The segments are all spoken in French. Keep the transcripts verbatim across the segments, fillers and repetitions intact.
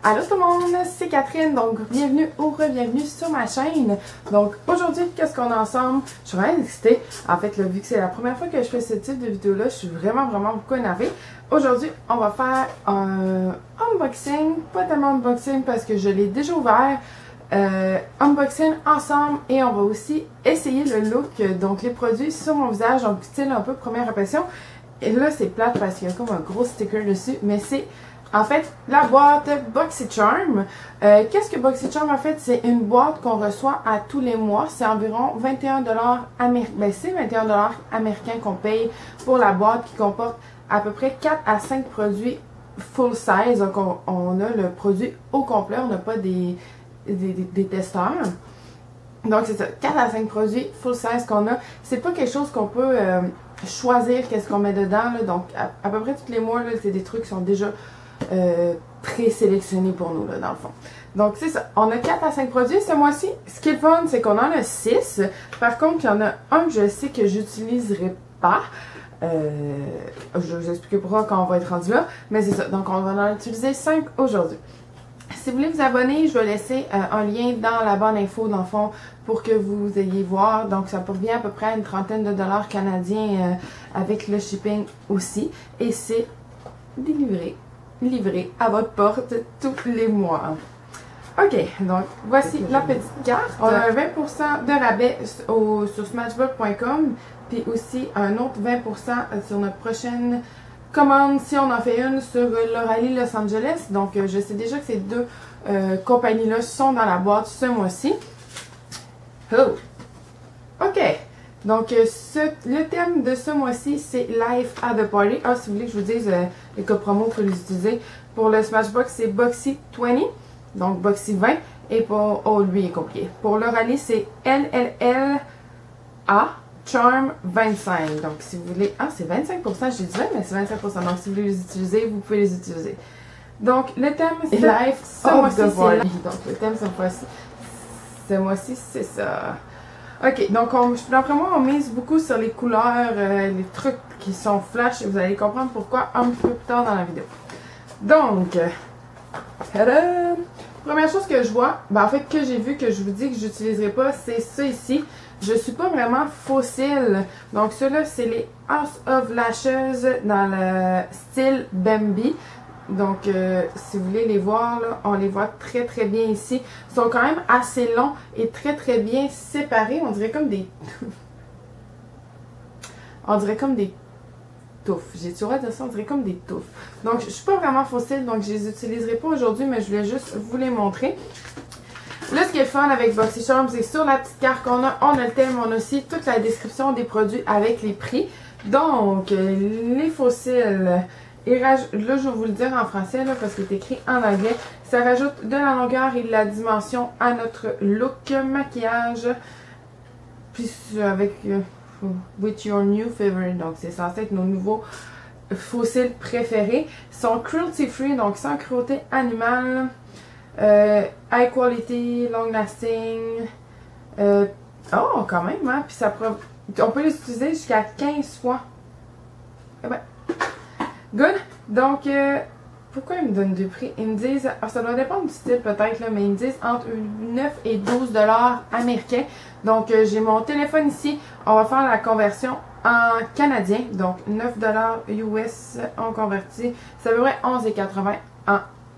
Allô tout le monde, c'est Catherine, donc bienvenue ou re-bienvenue sur ma chaîne. Donc aujourd'hui, qu'est-ce qu'on a ensemble? Je suis vraiment excitée. En fait, là, vu que c'est la première fois que je fais ce type de vidéo-là, je suis vraiment, vraiment beaucoup énervée. Aujourd'hui, on va faire un unboxing, pas tellement unboxing parce que je l'ai déjà ouvert. Euh, unboxing ensemble et on va aussi essayer le look, donc les produits sur mon visage, donc style un peu première impression. Et là, c'est plate parce qu'il y a comme un gros sticker dessus, mais c'est en fait la boîte BoxyCharm. Euh, Qu'est-ce que BoxyCharm en fait? C'est une boîte qu'on reçoit à tous les mois. C'est environ vingt et un dollars américains. Ben, c'est vingt et un dollars américains qu'on paye pour la boîte qui comporte à peu près quatre à cinq produits full size. Donc, on, on a le produit au complet, on n'a pas des, des, des, des testeurs. Donc, c'est ça, quatre à cinq produits full size qu'on a. C'est pas quelque chose qu'on peut euh, choisir qu'est-ce qu'on met dedans. Là. Donc, à, à peu près tous les mois, c'est des trucs qui sont déjà euh, présélectionnés pour nous, là, dans le fond. Donc, c'est ça. On a quatre à cinq produits ce mois-ci. Ce qui est le fun, c'est qu'on en a six. Par contre, il y en a un que je sais que j'utiliserai pas. Euh, je vais vous expliquer pourquoi quand on va être rendu là. Mais c'est ça. Donc, on va en utiliser cinq aujourd'hui. Si vous voulez vous abonner, je vais laisser euh, un lien dans la barre d'infos dans le fond pour que vous ayez voir. Donc ça revient à peu près à une trentaine de dollars canadiens euh, avec le shipping aussi. Et c'est délivré, livré à votre porte tous les mois. Ok, donc voici la petite carte. On a un vingt pour cent de rabais au, sur smashbox point com, puis aussi un autre vingt pour cent sur notre prochaine commande si on en fait une sur l'Oralie Los Angeles. Donc euh, je sais déjà que ces deux euh, compagnies-là sont dans la boîte ce mois-ci. Oh! Ok! Donc euh, ce, le thème de ce mois-ci, c'est Life at the Party. Ah, si vous voulez que je vous dise euh, les codes promo pour les utiliser. Pour le Smashbox, c'est Boxy vingt, donc Boxy vingt. Et pour... Oh, lui, il est compliqué. Pour l'Oralie, c'est L L L A Charm vingt-cinq. Donc, si vous voulez... Ah, c'est vingt-cinq pour cent, j'ai dit vingt, mais c'est vingt-cinq pour cent. Donc, si vous voulez les utiliser, vous pouvez les utiliser. Donc, le thème, c'est Life ce mois-ci, c'est la... Donc, le thème, ce mois-ci, ce mois-ci, c'est ça. Ok, donc, on, d'après moi, on mise beaucoup sur les couleurs, euh, les trucs qui sont flash. Et vous allez comprendre pourquoi un peu plus tard dans la vidéo. Donc, tadam! Première chose que je vois, ben en fait, que j'ai vu, que je vous dis que j'utiliserai pas, c'est ça ici. Je suis pas vraiment fossile. Donc, ceux-là, c'est les House of Lashes dans le style Bambi. Donc, euh, si vous voulez les voir, là, on les voit très très bien ici. Ils sont quand même assez longs et très très bien séparés. On dirait comme des... on dirait comme des touffes. J'ai toujours dit ça, on dirait comme des touffes. Donc, je suis pas vraiment fossile, donc je les utiliserai pas aujourd'hui, mais je voulais juste vous les montrer. Là, ce qui est fun avec BoxyCharm, c'est sur la petite carte qu'on a, on a le thème, on a aussi toute la description des produits avec les prix. Donc, les fossiles, et là, je vais vous le dire en français, là, parce qu'il est écrit en anglais. Ça rajoute de la longueur et de la dimension à notre look maquillage. Puis, avec... Euh, with your new favorite. Donc, c'est censé être nos nouveaux fossiles préférés. Ils sont cruelty free, donc sans cruauté animale. Euh, high quality, long lasting. Euh, oh, quand même, hein? Puis ça on peut les utiliser jusqu'à quinze fois. Eh ben, good. Donc, euh, pourquoi ils me donnent deux prix? Ils me disent, alors ça doit dépendre du style peut-être, là, mais ils me disent entre neuf et douze dollars américains. Donc, euh, j'ai mon téléphone ici. On va faire la conversion en canadien. Donc, neuf dollars U S on convertit. Ça veut dire onze quatre-vingts en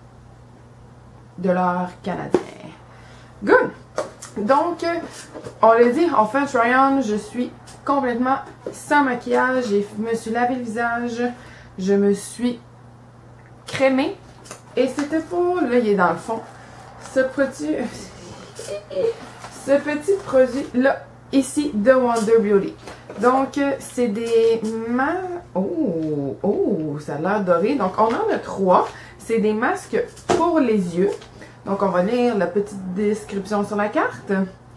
dollars canadiens. Good! Donc, euh, on l'a dit, on fait un try-on. Je suis complètement sans maquillage. Je me suis lavé le visage. Je me suis crémée. Et c'était pour, là, il est dans le fond, ce produit, ce petit produit-là, ici, de Wonder Beauty. Donc, c'est des masques. Oh, oh, ça a l'air doré. Donc, on en a trois. C'est des masques pour les yeux. Donc, on va lire la petite description sur la carte.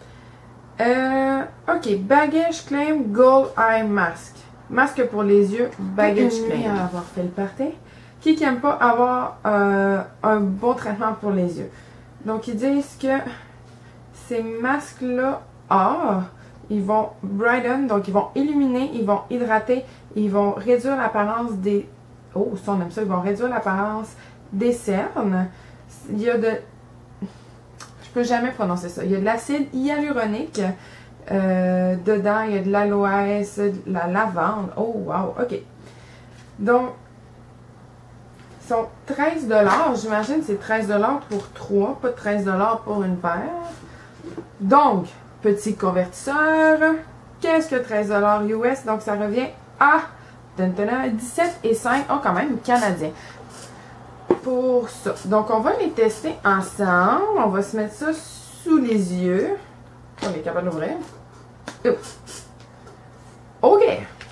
Euh, ok, Baggage Claim Gold Eye Mask. Masque pour les yeux, Baggage Claim. À avoir fait le party. Qui n'aime pas avoir euh, un bon traitement pour les yeux. Donc, ils disent que ces masques-là, ah, ils vont brighten, donc ils vont illuminer, ils vont hydrater, ils vont réduire l'apparence des... Oh, ça on aime ça, ils vont réduire l'apparence des cernes. Il y a de... Je peux jamais prononcer ça. Il y a de l'acide hyaluronique. Euh, dedans, il y a de l'aloès, de la lavande. Oh, wow, ok. Donc, ils sont treize dollars. J'imagine que c'est treize dollars pour trois, pas treize dollars pour une paire. Donc, petit convertisseur. Qu'est-ce que treize dollars U S? Donc, ça revient à dix-sept et cinq. Oh, quand même, canadien. Pour ça. Donc, on va les tester ensemble. On va se mettre ça sous les yeux. On est capable d'ouvrir. Oh. OK.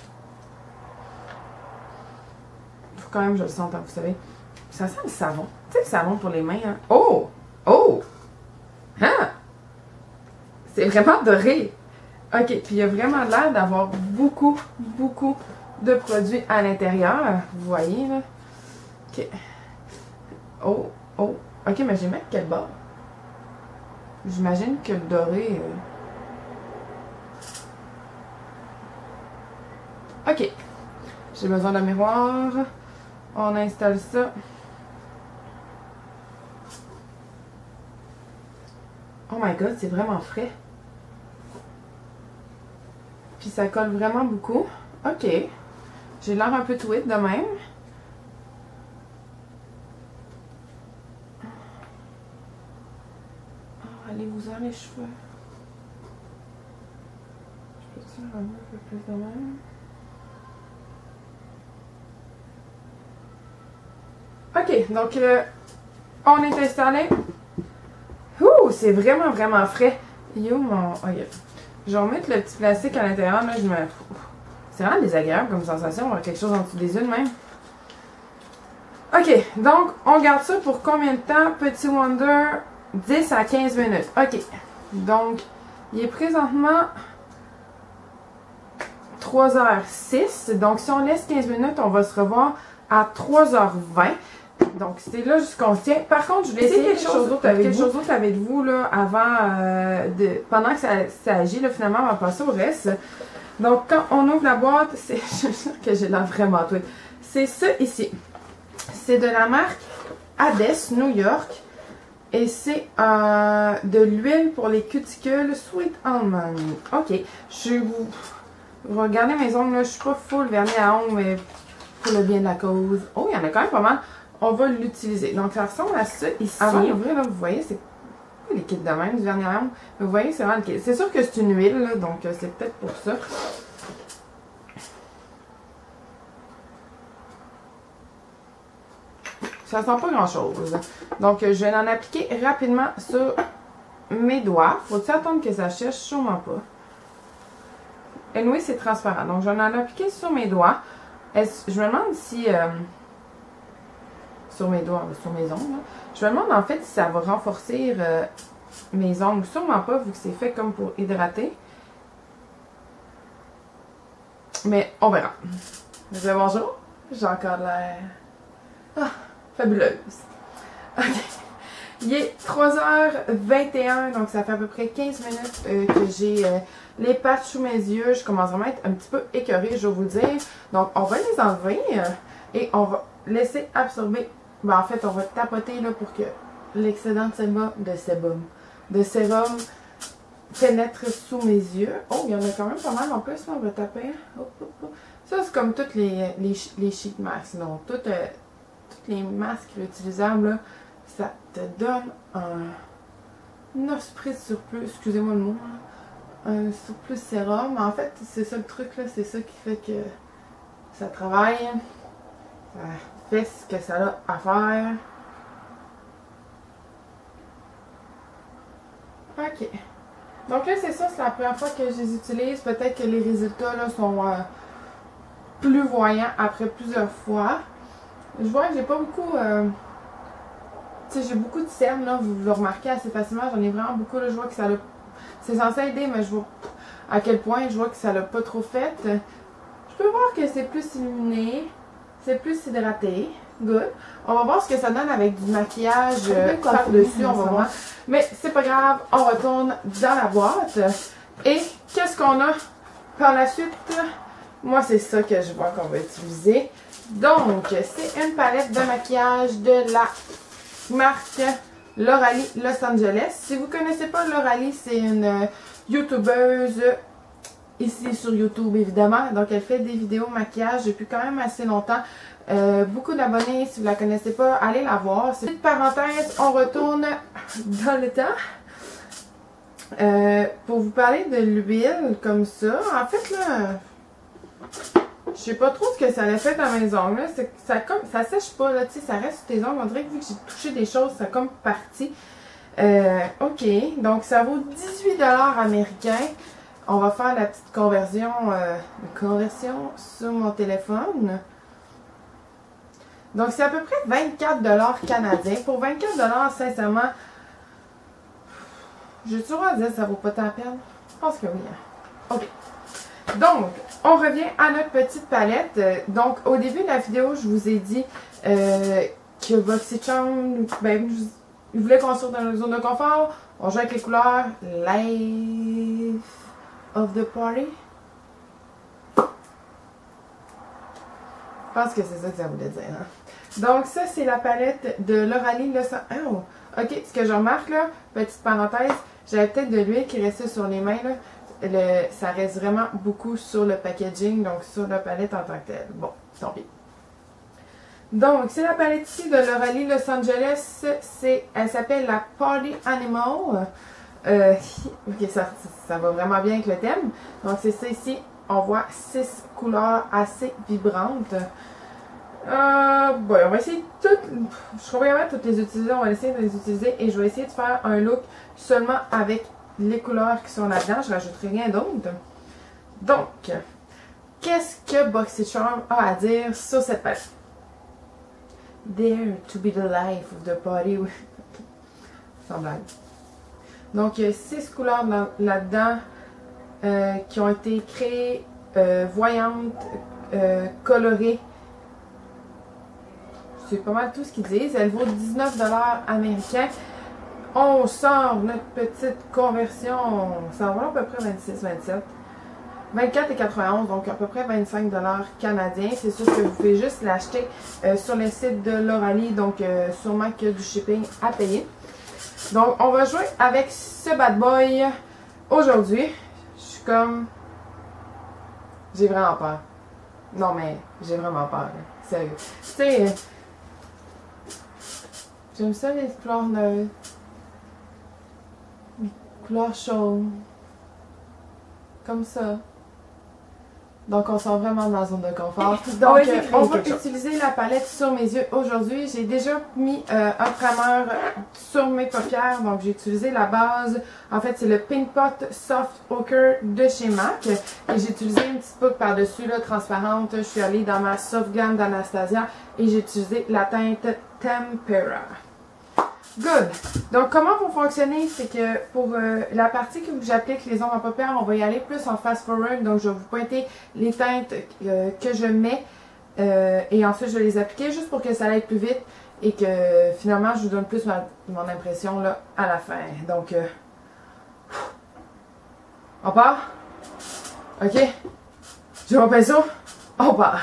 Faut quand même que je le sente, vous savez. Ça sent le savon. Tu sais, le savon pour les mains, hein? Oh! Oh! Hein? C'est vraiment doré. OK. Puis, il y a vraiment l'air d'avoir beaucoup, beaucoup de produits à l'intérieur. Vous voyez, là? OK. Oh! Oh! OK, mais je vais mettre quel bord? J'imagine que le doré... Euh... OK. J'ai besoin d'un miroir. On installe ça. Oh my god, c'est vraiment frais. Puis ça colle vraiment beaucoup. OK. J'ai l'air un peu tweet de même. Oh, allez-vous-en les cheveux. Je peux tirer un peu plus de même. OK, donc euh, on est installé. Ouh, c'est vraiment, vraiment frais. Yo, mon... OK. Je vais remettre le petit plastique à l'intérieur. Là, je me... C'est vraiment désagréable comme sensation. On va avoir quelque chose en dessous des yeux de même. OK, donc on garde ça pour combien de temps? Petit Wonder, dix à quinze minutes. OK, donc il est présentement trois heures six. Donc si on laisse quinze minutes, on va se revoir à trois heures vingt. Donc, c'est là jusqu'on se tient. Par contre, je vais essayer quelque chose d'autre avec, chose d'autre avec vous, là, avant, euh, de, pendant que ça, ça agit, là, finalement, on va passer au reste. Donc, quand on ouvre la boîte, c'est, je sais que j'ai l'air vraiment tweet. C'est ça ici. C'est de la marque Hades, New York. Et c'est euh, de l'huile pour les cuticules Sweet Almond. OK. Je vous... Regardez mes ongles, là. Je suis pas full vernis à ongles, mais pour le bien de la cause. Oh, il y en a quand même pas mal. On va l'utiliser. Donc, ça ressemble à ça ici. Avant d'ouvrir, là, vous voyez, c'est pas liquide de même, du vernis à ongles. Mais vous voyez, c'est vraiment liquide. C'est sûr que c'est une huile, là, donc euh, c'est peut-être pour ça. Ça sent pas grand-chose. Donc, je vais en appliquer rapidement sur mes doigts. Faut-il attendre que ça sèche? Sûrement pas. Et oui, c'est transparent. Donc, je vais en appliquer sur mes doigts. Je me demande si... Euh, sur mes doigts, sur mes ongles. Là. Je me demande en fait si ça va renforcer euh, mes ongles. Sûrement pas, vu que c'est fait comme pour hydrater. Mais on verra. Je vais bonjour. J'ai encore l'air... Ah, fabuleuse. OK. Il est trois heures vingt et un, donc ça fait à peu près quinze minutes euh, que j'ai euh, les pattes sous mes yeux. Je commence vraiment à être un petit peu écœurée, je vais vous le dire. Donc, on va les enlever euh, et on va laisser absorber. Ben, en fait, on va tapoter là, pour que l'excédent de sébum, de sébum, de sérum pénètre sous mes yeux. Oh, il y en a quand même pas mal en plus, là, on va taper. Oh, oh, oh. Ça, c'est comme toutes les, les, les sheet masks. Donc, toutes, euh, toutes les masques réutilisables, là, ça te donne un, un esprit de surplus, excusez-moi le mot, là, un surplus sérum. En fait, c'est ça le truc, là, c'est ça qui fait que ça travaille. Ça fait ce que ça a à faire. OK. Donc là, c'est ça, c'est la première fois que je les utilise. Peut-être que les résultats là, sont euh, plus voyants après plusieurs fois. Je vois que j'ai pas beaucoup... Euh, tu sais, j'ai beaucoup de cernes, là, vous le remarquez assez facilement. J'en ai vraiment beaucoup, là. Je vois que ça l'a... C'est censé aider, mais je vois à quel point je vois que ça l'a pas trop fait. Je peux voir que c'est plus illuminé. C'est plus hydraté. Good. On va voir ce que ça donne avec du maquillage euh, par-dessus. On va voir. Mais c'est pas grave. On retourne dans la boîte. Et qu'est-ce qu'on a par la suite? Moi, c'est ça que je vois qu'on va utiliser. Donc, c'est une palette de maquillage de la marque Lauralie Los Angeles. Si vous ne connaissez pas Lauralie, c'est une euh, youtubeuse ici sur YouTube évidemment. Donc elle fait des vidéos maquillage depuis quand même assez longtemps. Euh, beaucoup d'abonnés, si vous ne la connaissez pas, allez la voir. Petite parenthèse, on retourne dans le temps. Euh, pour vous parler de l'huile comme ça, en fait là, je sais pas trop ce que ça a fait dans mes ongles. Ça, comme, ça sèche pas, là, tu sais, ça reste sur tes ongles. On dirait que vu que j'ai touché des choses, ça a comme parti. Euh, ok, donc ça vaut dix-huit dollars américains. On va faire la petite conversion, euh, conversion sur mon téléphone. Donc c'est à peu près vingt-quatre dollars canadiens. Pour vingt-quatre dollars, sincèrement, j'ai toujours à dire que ça vaut pas tant la peine. Je pense que oui. Ok. Donc, on revient à notre petite palette. Donc, au début de la vidéo, je vous ai dit euh, que BoxyCharm, ben, il voulait qu'on sorte dans une zone de confort. On joue avec les couleurs Life of the Party. Je pense que c'est ça que ça voulait dire. Hein? Donc, ça, c'est la palette de Lauralie Los Angeles. Oh. Ok, ce que je remarque là, petite parenthèse, j'avais peut-être de l'huile qui restait sur les mains là. Le, ça reste vraiment beaucoup sur le packaging, donc sur la palette en tant que telle. Bon, tant pis. Donc, c'est la palette ici de Lauralie Los Angeles. Elle s'appelle la Party Animal. Euh, ok, ça, ça va vraiment bien avec le thème. Donc, c'est ça ici. On voit six couleurs assez vibrantes. Euh, bon, on va essayer toutes. Je crois vraiment toutes les utiliser. On va essayer de les utiliser et je vais essayer de faire un look seulement avec les couleurs qui sont là-dedans. Je rajouterai rien d'autre. Donc, qu'est-ce que BoxyCharm a à dire sur cette palette? Dare to be the life of the party. Sans blague. Donc, il y a six couleurs là-dedans euh, qui ont été créées, euh, voyantes, euh, colorées. C'est pas mal tout ce qu'ils disent. Elle vaut dix-neuf dollars américains. On sort notre petite conversion. Ça va à peu près vingt-six vingt-sept. vingt-quatre et quatre-vingt-onze, donc à peu près vingt-cinq dollars canadiens. C'est sûr que vous pouvez juste l'acheter euh, sur le site de Lauralie. Donc euh, sûrement qu'il y a du shipping à payer. Donc on va jouer avec ce bad boy aujourd'hui. Je suis comme... J'ai vraiment peur. Non mais j'ai vraiment peur. Là. Sérieux. Tu sais... Euh... J'aime ça les couleurs neutres. Les couleurs chaudes. Comme ça. Donc on sort vraiment dans la zone de confort. Donc euh, on va utiliser la palette sur mes yeux aujourd'hui. J'ai déjà mis euh, un primer sur mes paupières. Donc j'ai utilisé la base. En fait c'est le Pink Pot Soft Ochre de chez MAC. Et j'ai utilisé une petite poudre par-dessus là, transparente. Je suis allée dans ma Soft Glam d'Anastasia. Et j'ai utilisé la teinte Tempera. Good! Donc, comment vous fonctionnez, c'est que pour euh, la partie que j'applique les ombres en paupières, on va y aller plus en fast-forward. Donc, je vais vous pointer les teintes euh, que je mets euh, et ensuite, je vais les appliquer juste pour que ça aille plus vite et que finalement, je vous donne plus ma, mon impression là, à la fin. Donc, euh, on part? OK? J'ai mon pinceau? On part!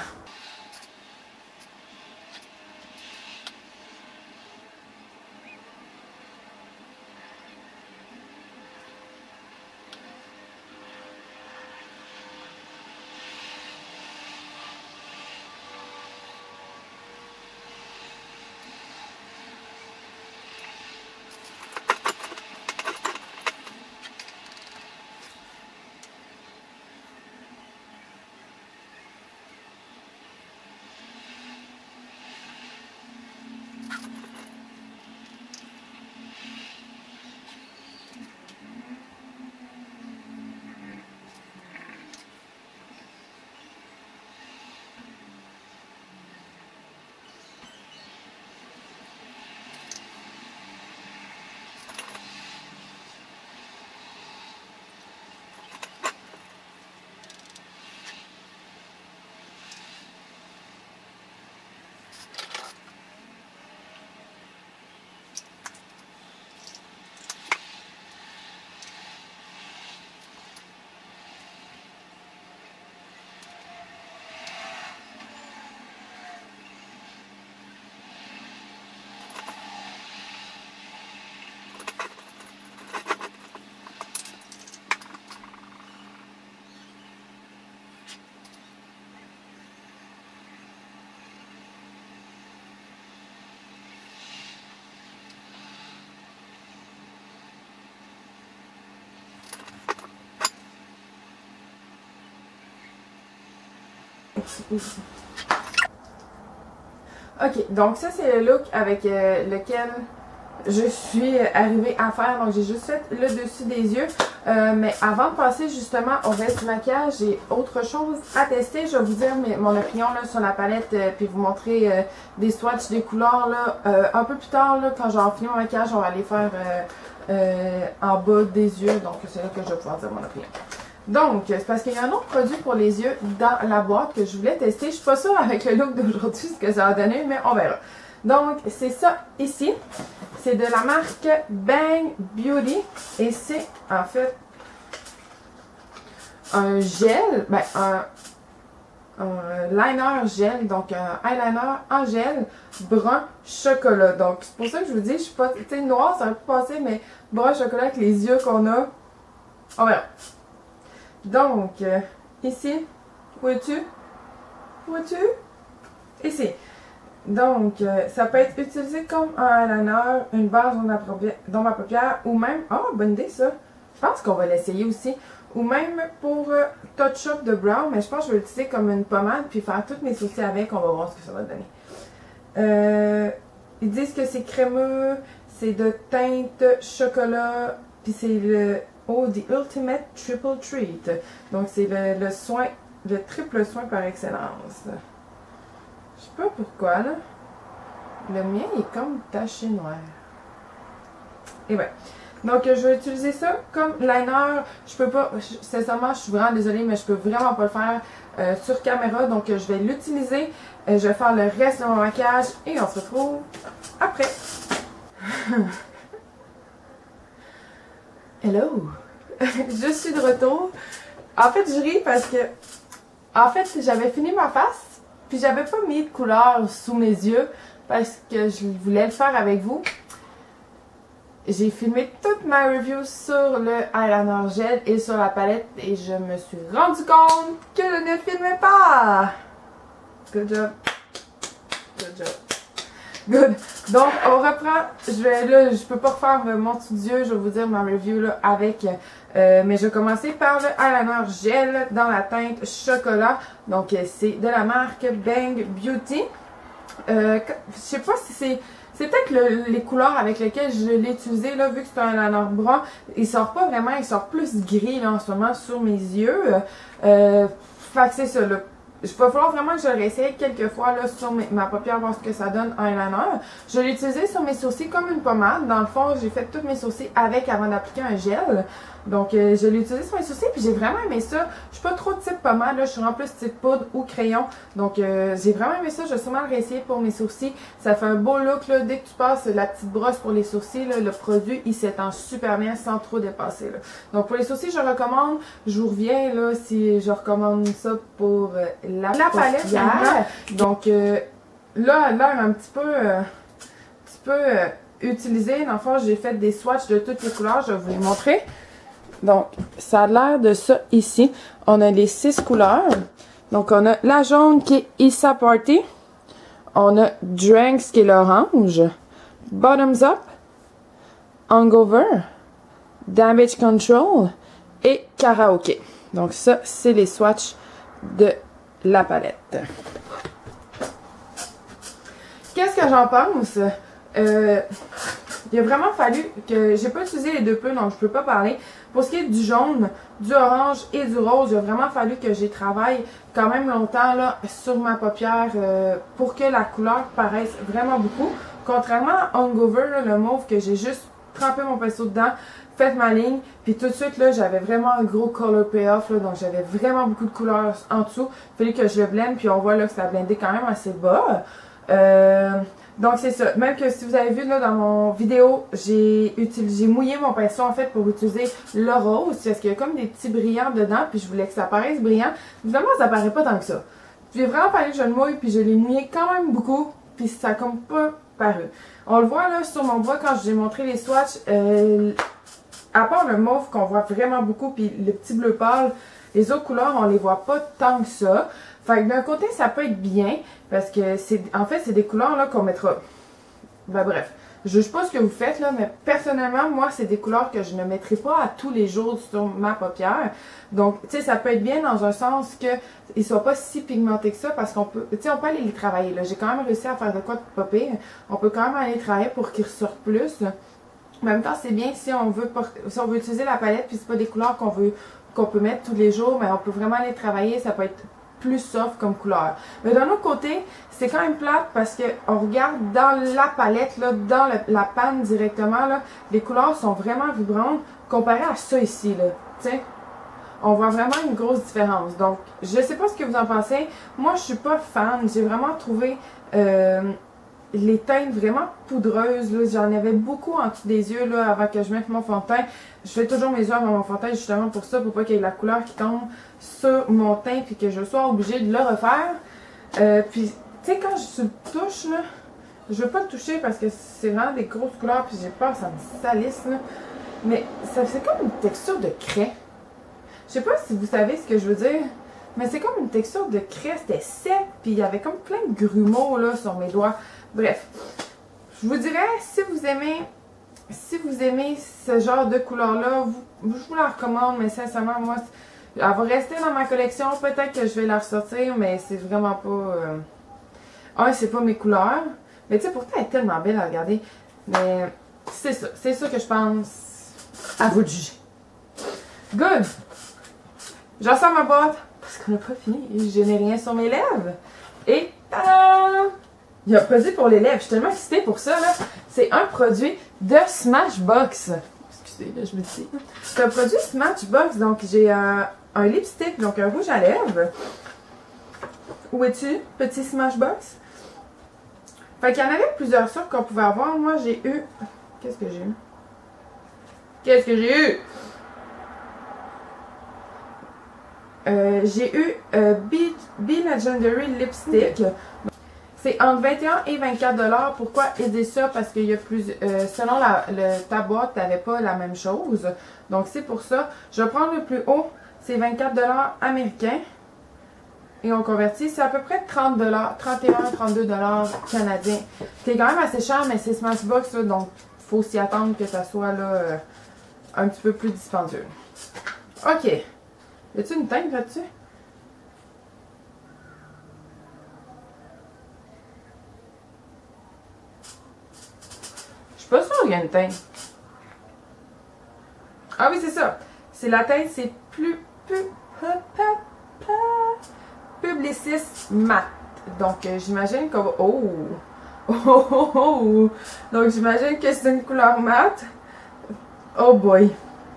Ok, donc ça c'est le look avec euh, lequel je suis arrivée à faire. Donc j'ai juste fait le dessus des yeux. Euh, mais avant de passer justement au reste du maquillage, j'ai autre chose à tester. Je vais vous dire mes, mon opinion là, sur la palette, euh, puis vous montrer euh, des swatchs, des couleurs là, euh, un peu plus tard là, quand j'aurai fini mon maquillage, on va aller faire euh, euh, en bas des yeux. Donc c'est là que je vais pouvoir dire mon opinion. Donc, c'est parce qu'il y a un autre produit pour les yeux dans la boîte que je voulais tester. Je suis pas sûre avec le look d'aujourd'hui ce que ça va donner, mais on verra. Donc, c'est ça ici. C'est de la marque Bang Beauty. Et c'est en fait un gel, ben un, un liner gel, donc un eyeliner en gel brun chocolat. Donc, c'est pour ça que je vous dis, je suis pas, tu sais, noir, ça va plus passer, mais brun chocolat avec les yeux qu'on a. On verra. Donc, euh, ici, où es-tu? Où es-tu? Ici. Donc, euh, ça peut être utilisé comme un eyeliner, une base dans ma, dans ma paupière, ou même, oh, bonne idée ça, je pense qu'on va l'essayer aussi, ou même pour euh, touch-up de brow, mais je pense que je vais l'utiliser comme une pommade, puis faire toutes mes sourcils avec, on va voir ce que ça va donner. Euh, ils disent que c'est crémeux, c'est de teinte chocolat, puis c'est le... Oh, The Ultimate Triple Treat. Donc, c'est le, le soin, le triple soin par excellence. Je sais pas pourquoi, là. Le mien, il est comme taché noir. Et ouais. Donc, je vais utiliser ça comme liner. Je peux pas, je, sincèrement, je suis vraiment désolée, mais je peux vraiment pas le faire euh, sur caméra. Donc, je vais l'utiliser. Euh, je vais faire le reste de mon maquillage et on se retrouve après. Hello! Je suis de retour. En fait, je ris parce que, en fait, j'avais fini ma face, puis j'avais pas mis de couleur sous mes yeux parce que je voulais le faire avec vous. J'ai filmé toute ma review sur le eyeliner gel et sur la palette et je me suis rendu compte que je ne filmais pas. Good job. Good job. Good. Donc, on reprend. Je vais là, je peux pas refaire mon dessous d'yeux. Je vais vous dire ma review là avec. Euh, mais je vais commencer par le eyeliner gel dans la teinte chocolat. Donc, c'est de la marque Bang Beauty. Euh, je sais pas si c'est. C'est peut-être le, les couleurs avec lesquelles je l'ai utilisé, là, vu que c'est un eyeliner brun. Il sort pas vraiment, il sort plus gris, là, en ce moment, sur mes yeux. Euh, fait que c'est ça, là. Il va falloir vraiment que je le réessaye quelques fois là, sur mes, ma paupière, voir ce que ça donne en eyeliner. Je l'ai utilisé sur mes sourcils comme une pommade. Dans le fond, j'ai fait tous mes sourcils avec avant d'appliquer un gel. Donc, euh, je l'ai utilisé sur mes sourcils, puis j'ai vraiment aimé ça. Je suis pas trop type pommade, là, je suis en plus type poudre ou crayon. Donc, euh, j'ai vraiment aimé ça. Je vais sûrement le réessayer pour mes sourcils. Ça fait un beau look, là. Dès que tu passes la petite brosse pour les sourcils, là, le produit, il s'étend super bien sans trop dépasser, là. Donc, pour les sourcils, je recommande. Je vous reviens, là, si je recommande ça pour euh, la, la palette. Donc, euh, là, elle a l'air un petit peu, euh, un petit peu euh, utilisée. Dans le fond, j'ai fait des swatchs de toutes les couleurs. Je vais vous les montrer. Donc, ça a l'air de ça ici. On a les six couleurs. Donc, on a la jaune qui est Issa Party. On a Dranks qui est l'orange. Bottoms Up. Hangover. Damage Control. Et Karaoke. Donc, ça, c'est les swatchs de la palette. Qu'est-ce que j'en pense? Euh, il a vraiment fallu que... J'ai pas utilisé les deux bleus, donc je peux pas parler. Pour ce qui est du jaune, du orange et du rose, il a vraiment fallu que j'y travaille quand même longtemps là, sur ma paupière euh, pour que la couleur paraisse vraiment beaucoup. Contrairement à Hangover, là, le mauve que j'ai juste trempé mon pinceau dedans, fait ma ligne, puis tout de suite là, j'avais vraiment un gros color payoff, là, donc j'avais vraiment beaucoup de couleurs en dessous. Il fallait que je le blende, puis on voit là que ça a blendé quand même assez bas. Euh... Donc c'est ça, même que si vous avez vu là dans mon vidéo, j'ai utilisé, j'ai mouillé mon pinceau en fait pour utiliser le rose, parce qu'il y a comme des petits brillants dedans, puis je voulais que ça paraisse brillant. Évidemment, ça paraît pas tant que ça. Puis il a vraiment fallu que je le mouille, puis je l'ai mouillé quand même beaucoup, puis ça a comme pas paru. On le voit là sur mon bras quand je vous ai montré les swatchs, euh, à part le mauve qu'on voit vraiment beaucoup, puis le petit bleu pâle, les autres couleurs on les voit pas tant que ça. Fait que d'un côté, ça peut être bien, parce que c'est, en fait, c'est des couleurs là qu'on mettra. Ben bref, je juge pas ce que vous faites, là, mais personnellement, moi, c'est des couleurs que je ne mettrai pas à tous les jours sur ma paupière. Donc, tu sais, ça peut être bien dans un sens que ils soient pas si pigmentés que ça, parce qu'on peut, tu sais, on peut aller les travailler, là. J'ai quand même réussi à faire de quoi de pas pire. On peut quand même aller travailler pour qu'ils ressortent plus. En même temps, c'est bien si on veut si on veut utiliser la palette, puis c'est pas des couleurs qu'on veut qu'on peut mettre tous les jours, mais on peut vraiment aller travailler, ça peut être plus soft comme couleur. Mais d'un autre côté, c'est quand même plate parce que on regarde dans la palette, là, dans le, la panne directement, là, les couleurs sont vraiment vibrantes comparé à ça ici, là, tu sais. On voit vraiment une grosse différence. Donc, je sais pas ce que vous en pensez. Moi, je suis pas fan. J'ai vraiment trouvé euh, les teintes vraiment poudreuses. J'en avais beaucoup en dessous des yeux là, avant que je mette mon fond de teint. Je fais toujours mes yeux avant mon fond de teint justement pour ça, pour pas qu'il y ait la couleur qui tombe sur mon teint puis que je sois obligée de le refaire. Euh, puis, tu sais, quand je le touche, là, je veux pas le toucher parce que c'est vraiment des grosses couleurs puis j'ai peur que ça me salisse. Là. Mais ça c'est comme une texture de craie. Je sais pas si vous savez ce que je veux dire, mais c'est comme une texture de craie, c'était sec, puis il y avait comme plein de grumeaux là sur mes doigts. Bref, je vous dirais, si vous aimez, si vous aimez ce genre de couleur-là, je vous la recommande, mais sincèrement, moi, elle va rester dans ma collection. Peut-être que je vais la ressortir, mais c'est vraiment pas... Euh... Un, c'est pas mes couleurs, mais tu sais, pourtant, elle est tellement belle à regarder. Mais c'est ça, c'est ça que je pense. À vous de juger. Good! Je ressors ma boîte parce qu'on n'a pas fini. Je n'ai rien sur mes lèvres. Et tadam! Il y a un produit pour les lèvres. Je suis tellement excitée pour ça. là. C'est un produit de Smashbox. Excusez, là, je me dis. C'est un produit Smashbox. Donc, j'ai un, un lipstick, donc un rouge à lèvres. Où es-tu, petit Smashbox? Fait qu'il y en avait plusieurs sortes qu'on pouvait avoir. Moi, j'ai eu... Qu'est-ce que j'ai eu? Qu'est-ce que j'ai eu? Euh, j'ai eu euh, Be, Be Legendary Lipstick. C'est entre vingt et un et vingt-quatre dollars. Pourquoi aider ça? Parce qu'il y a plus. Euh, selon la, le, ta boîte, tu n'avais pas la même chose. Donc c'est pour ça. Je vais prendre le plus haut. C'est vingt-quatre dollars américains. Et on convertit. C'est à peu près trente dollars, trente et un à trente-deux dollars canadiens. C'est quand même assez cher, mais c'est Smashbox. Là, donc il faut s'y attendre que ça soit là, euh, un petit peu plus dispendieux. OK. Y a-tu une teinte là-dessus? Je suis pas sûre qu'il y a une teinte. Ah oui, c'est ça. C'est la teinte, c'est plus... plus Publicis Matte. Donc, euh, j'imagine qu'on va... Oh! Oh, oh, oh, oh! Donc, j'imagine que c'est une couleur mate. Oh boy!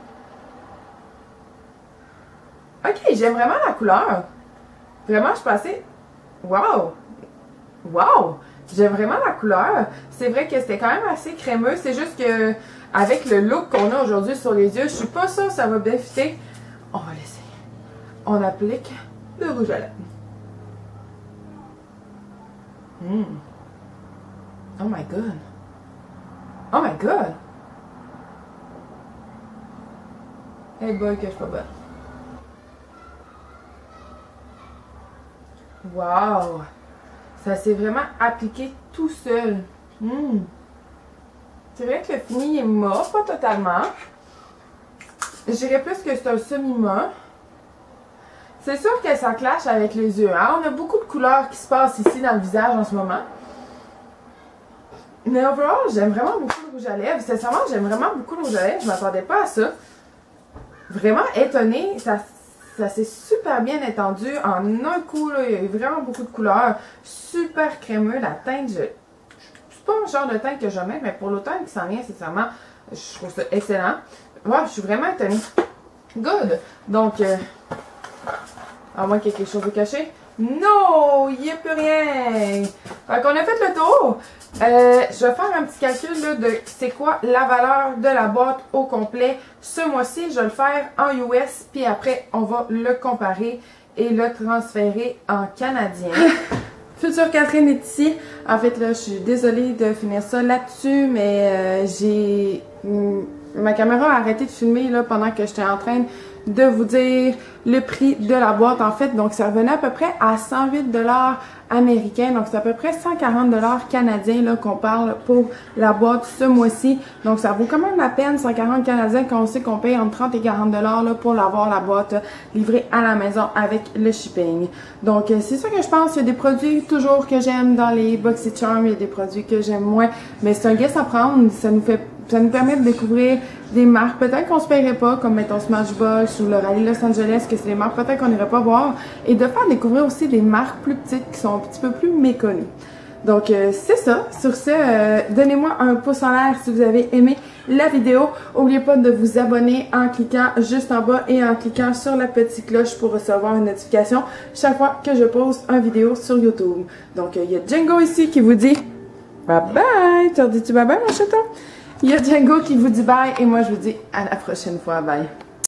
Ok, j'aime vraiment la couleur. Vraiment, je pensais... Wow! Wow! J'aime vraiment la couleur. C'est vrai que c'était quand même assez crémeux. C'est juste que avec le look qu'on a aujourd'hui sur les yeux, je suis pas sûre que ça va bien fitter. On va l'essayer. On applique le rouge à lèvres. Mm. Oh my god! Oh my god! Hey boy, que je suis pas bonne. Wow! Ça s'est vraiment appliqué tout seul. Mmh. C'est vrai que le fini est mat, pas totalement. Je dirais plus que c'est un semi-mat. C'est sûr que ça clash avec les yeux. Hein? On a beaucoup de couleurs qui se passent ici dans le visage en ce moment. Mais overall, j'aime vraiment beaucoup le rouge à lèvres. Sincèrement, j'aime vraiment beaucoup le rouge à lèvres. Je m'attendais pas à ça. Vraiment étonnée. Ça Ça s'est super bien étendu en un coup, là, il y a eu vraiment beaucoup de couleurs, super crémeux, la teinte, je, c'est pas un genre de teinte que j'aime, mais pour l'automne qui s'en vient, sincèrement, je trouve ça excellent. Ouais, je suis vraiment étonnée. Good! Donc, euh, à moins qu'il y ait quelque chose de caché. Non! Il n'y a plus rien! Fait qu'on a fait le tour. Euh, je vais faire un petit calcul là, de c'est quoi la valeur de la boîte au complet. Ce mois-ci, je vais le faire en U S, puis après, on va le comparer et le transférer en canadien. Future Catherine est ici. En fait, là, je suis désolée de finir ça là-dessus, mais euh, j'ai ma caméra a arrêté de filmer là, pendant que j'étais en train de vous dire le prix de la boîte en fait. Donc ça revenait à peu près à cent huit dollars américains. Donc c'est à peu près cent quarante dollars canadiens là qu'on parle pour la boîte ce mois-ci. Donc ça vaut quand même la peine, cent quarante canadiens, quand on sait qu'on paye entre trente et quarante dollars là pour l'avoir la boîte livrée à la maison avec le shipping. Donc euh, c'est ça que je pense. Il y a des produits toujours que j'aime dans les BoxyCharm, il y a des produits que j'aime moins. Mais c'est un guess à prendre. Ça nous fait Ça nous permet de découvrir des marques peut-être qu'on se paierait pas, comme mettons Smashbox ou le Rallye Los Angeles, que c'est des marques peut-être qu'on n'irait pas voir, et de faire découvrir aussi des marques plus petites qui sont un petit peu plus méconnues. Donc euh, c'est ça. Sur ce, euh, donnez-moi un pouce en l'air si vous avez aimé la vidéo. N'oubliez pas de vous abonner en cliquant juste en bas et en cliquant sur la petite cloche pour recevoir une notification chaque fois que je poste une vidéo sur YouTube. Donc il euh, y a Django ici qui vous dit bye bye. Tu dis-tu bye bye mon chaton? Il y a Django qui vous dit bye et moi je vous dis à la prochaine fois. Bye.